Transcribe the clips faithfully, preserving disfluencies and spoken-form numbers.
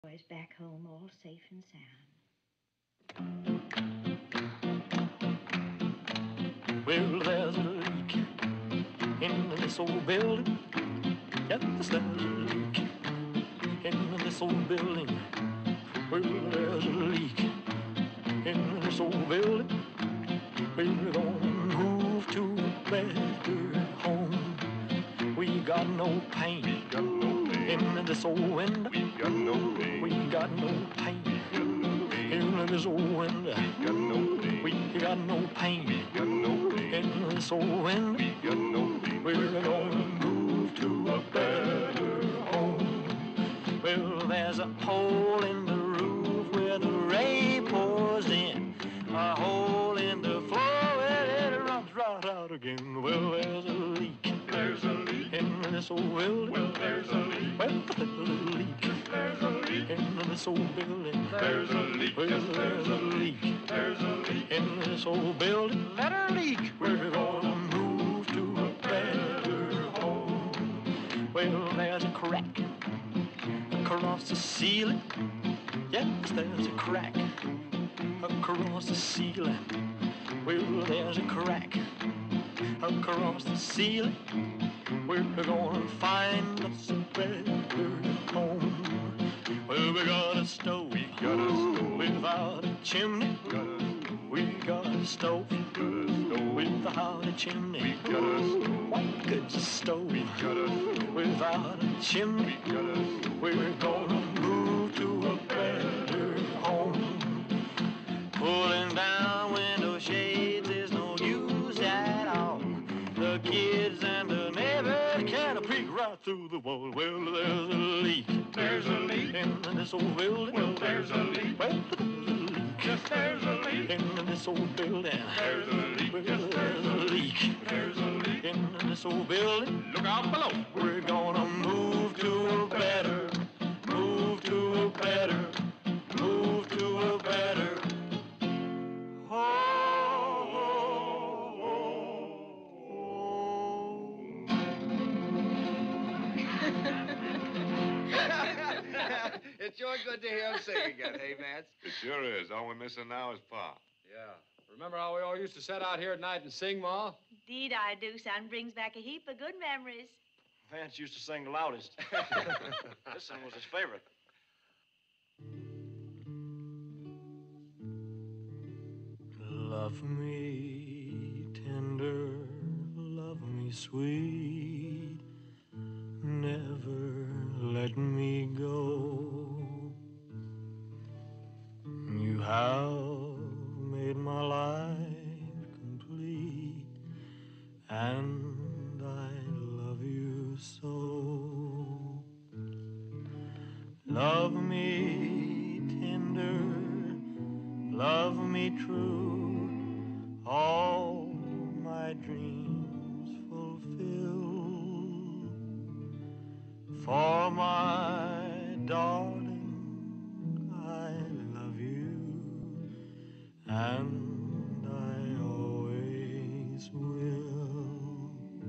Boys back home all safe and sound. Well, there's a leak in this old building. Yes, there's a leak in this old building. Well, there's a leak in this old building. We're gonna move to a better home. We got no pain, we got no pain in this old window. We got no pain, we got no pain in this old window. We got no pain, we got no pain, we got no pain in this old window. We got no pain. We're gonna move to a better home. Well, there's a hole in the roof where the rain pours in, a hole in the floor where it runs right out again. Well, there's a leak. There's a leak in this old building. Well, there's a leak. Well, there's a leak. There's a leak in this old building. There's a leak. Well, there's a leak. There's a leak in this old building. Let her leak. We're gonna move to a better home. Well, there's a crack across the ceiling. Yes, there's a crack across the ceiling. Well, there's a crack across the ceiling. We're gonna find us a better home. Well, we got a stove, we got a stove without a chimney. We got a stove, we got a stove without a chimney. We got a stove. What good's a stove? We got a stove without a chimney. We got a stove. We're gonna move to a better home. Pulling down window shades is no use at all. The kids and the neighbors can't peek right through the wall. Well, there's a leak. There's a leak in this old building. Well, there's a leak. Well, there's a leak. Yes, there's a leak in this old building. There's a leak. Well, yes, there's a leak. There's a leak in this old building. Look out below. We're gonna move to a better, move to a better, move to a better It's sure good to hear him sing again, hey, Vance? It sure is. All we're missing now is Pa. Yeah. Remember how we all used to sit out here at night and sing, Ma? Indeed I do, son. Brings back a heap of good memories. Vance used to sing the loudest. This song was his favorite. Love me tender, love me sweet, never let me go. You have made my life complete, and I love you so. Love me tender, love me true, all my dreams fulfill. For my darling, I love you, and I always will.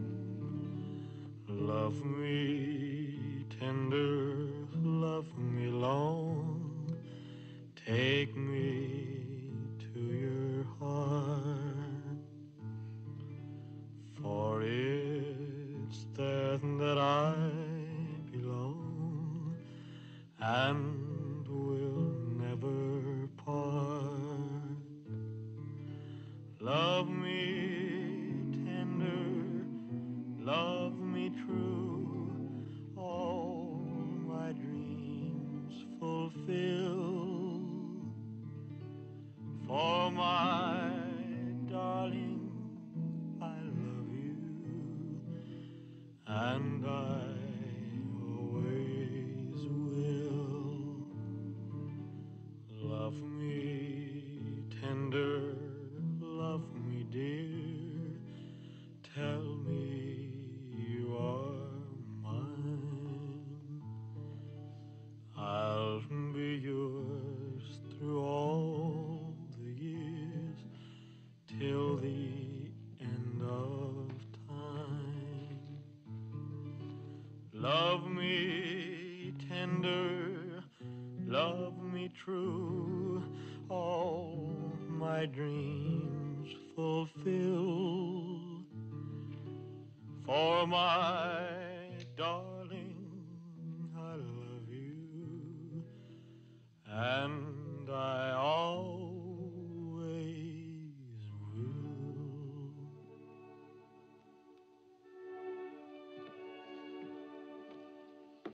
Love me tender, love me long, take me to your heart, for it's there that I belong and will never part. Love me tender, love me true, all my dreams fulfill. For my darling, I love you, and I always will. Love me tender, love me dear, tell me you are mine. I'll be yours through all the years. love me true, all my dreams fulfill. For my darling, I love you, and